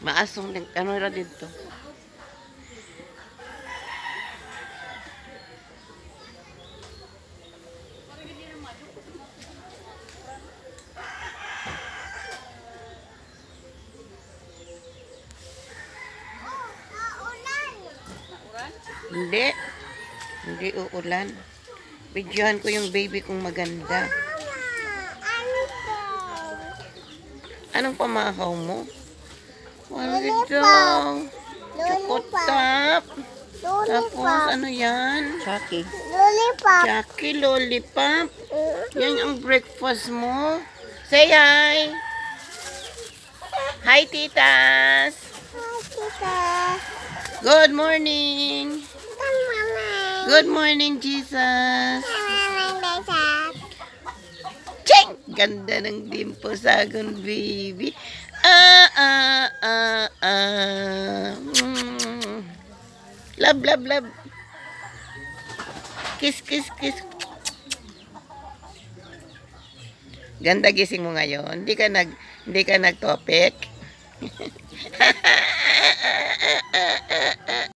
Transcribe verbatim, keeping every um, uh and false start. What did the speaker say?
Maasong din, ano ra dito. Hindi. Hindi uulan. Videohan ko yung baby kong maganda. Anong pamakaw mo? Ano dito? Chokotap. Tapos ano yan? Chucky. Lollipop. Chucky lollipop. Yan ang breakfast mo. Say hi. Hi, titas. Hi, tita. Good morning. Good morning. Good morning, Jesus. Good morning, Ching! Ganda ng dimpo sagon, baby. Ah, ah, ah, ah. Mm. Love, love, love. Kiss, kiss, kiss. Ganda gising mo ngayon. Hindi ka nag, hindi ka nag-topic.